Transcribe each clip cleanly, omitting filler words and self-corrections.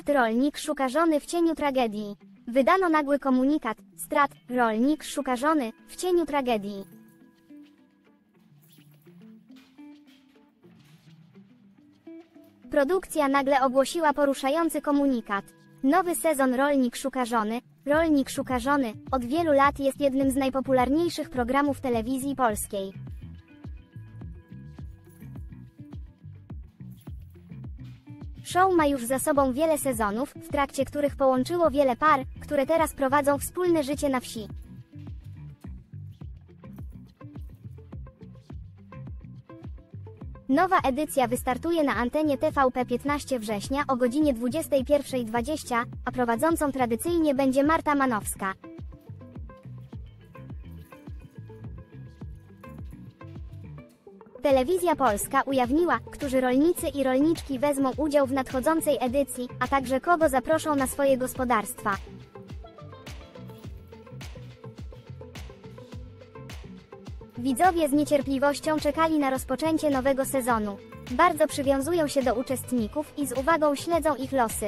Strat, rolnik szuka żony w cieniu tragedii. Wydano nagły komunikat: strat, rolnik szuka żony w cieniu tragedii. Produkcja nagle ogłosiła poruszający komunikat. Nowy sezon Rolnik szuka żony. Rolnik szuka żony od wielu lat jest jednym z najpopularniejszych programów telewizji polskiej. Show ma już za sobą wiele sezonów, w trakcie których połączyło wiele par, które teraz prowadzą wspólne życie na wsi. Nowa edycja wystartuje na antenie TVP 15 września o godzinie 21:20, a prowadzącą tradycyjnie będzie Marta Manowska. Telewizja Polska ujawniła, którzy rolnicy i rolniczki wezmą udział w nadchodzącej edycji, a także kogo zaproszą na swoje gospodarstwa. Widzowie z niecierpliwością czekali na rozpoczęcie nowego sezonu. Bardzo przywiązują się do uczestników i z uwagą śledzą ich losy.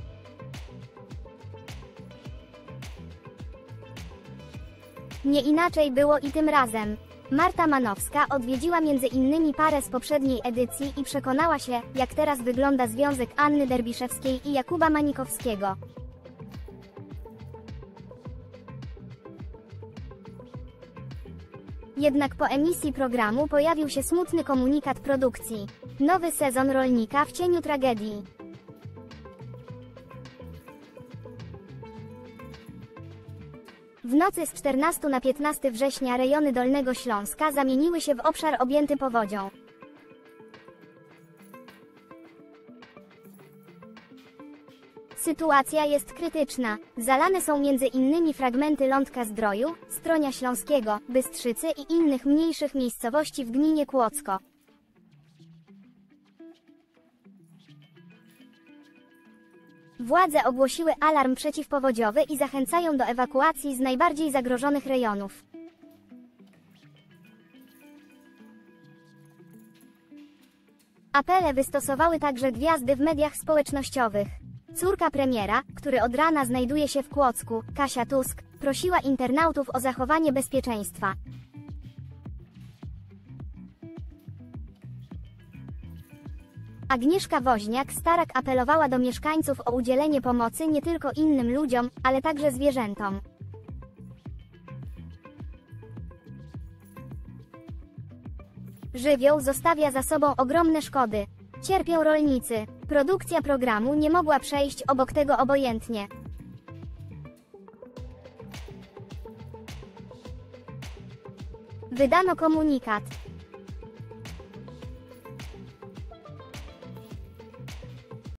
Nie inaczej było i tym razem. Marta Manowska odwiedziła m.in. parę z poprzedniej edycji i przekonała się, jak teraz wygląda związek Anny Derbiszewskiej i Jakuba Manikowskiego. Jednak po emisji programu pojawił się smutny komunikat produkcji. Nowy sezon Rolnika w cieniu tragedii. W nocy z 14 na 15 września rejony Dolnego Śląska zamieniły się w obszar objęty powodzią. Sytuacja jest krytyczna. Zalane są m.in. fragmenty Lądka-Zdroju, Stronia Śląskiego, Bystrzycy i innych mniejszych miejscowości w gminie Kłodzko. Władze ogłosiły alarm przeciwpowodziowy i zachęcają do ewakuacji z najbardziej zagrożonych rejonów. Apele wystosowały także gwiazdy w mediach społecznościowych. Córka premiera, który od rana znajduje się w Kłodzku, Kasia Tusk, prosiła internautów o zachowanie bezpieczeństwa. Agnieszka Woźniak-Starak apelowała do mieszkańców o udzielenie pomocy nie tylko innym ludziom, ale także zwierzętom. Żywioł zostawia za sobą ogromne szkody. Cierpią rolnicy. Produkcja programu nie mogła przejść obok tego obojętnie. Wydano komunikat.